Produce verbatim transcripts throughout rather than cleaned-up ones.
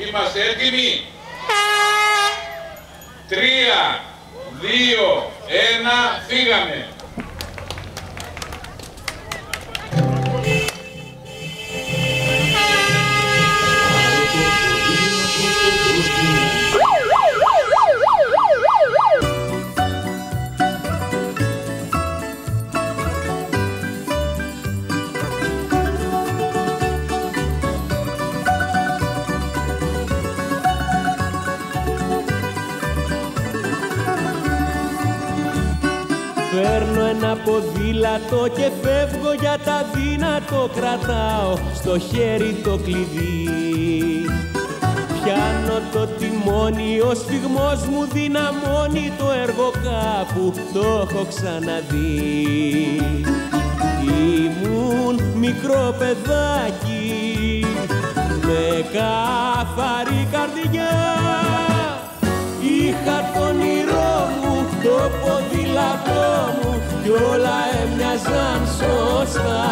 Είμαστε έτοιμοι. Τρία, δύο, ένα, φύγαμε. Παίρνω ένα ποδήλατο και φεύγω για τα δύνατο, κρατάω στο χέρι το κλειδί. Πιάνω το τιμόνι, ο σφυγμός μου δυναμώνει, το έργο κάπου το έχω ξαναδεί. Ήμουν μικρό παιδάκι με καθαρή καρδιά, είχα το όνειρό μου, το ποδήλατό μου κι όλα έμοιαζαν σωστά.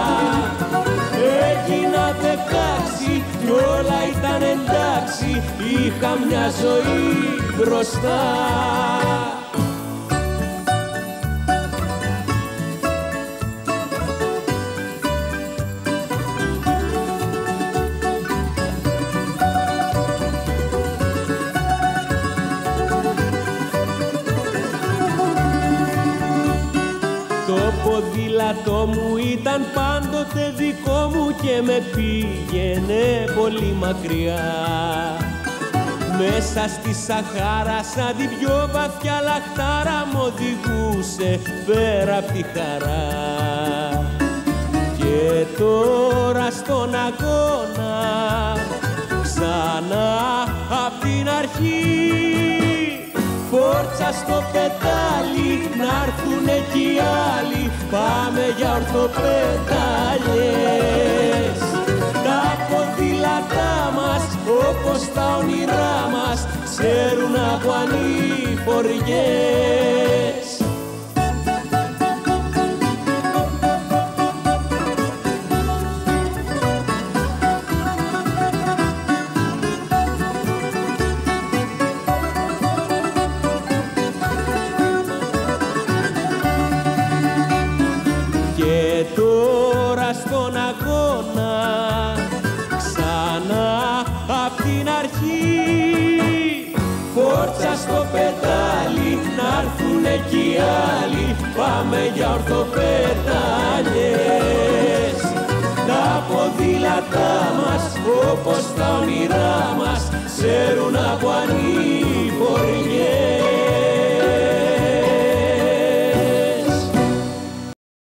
Έγινα δεκάξι κι όλα ήταν εντάξει, είχα μια ζωή μπροστά. Το ποδήλατό μου ήταν πάντοτε δικό μου και με πήγαινε πολύ μακριά. Μέσα στη Σαχάρα σαν την πιο βαθιά λαχτάρα μ' οδηγούσε πέρα απ' τη χαρά. Και τώρα στον αγώνα ξανά απ' την αρχή, φόρτσα στο πετάλι, να'ρθουνε κι οι άλλοι, πάμε για ορθοπετάλιες. Τα ποδήλατά μας, όπως τα όνειρά μας, ξέρουν από ανηφοριές. Και τώρα στον αγώνα ξανά απ' την αρχή, φόρτσα στο πετάλι, να'ρθουνε κι οι άλλοι, πάμε για ορθοπετάλιες. Τα ποδήλατά μας, όπως τα όνειρά μας, ξέρουν από ανή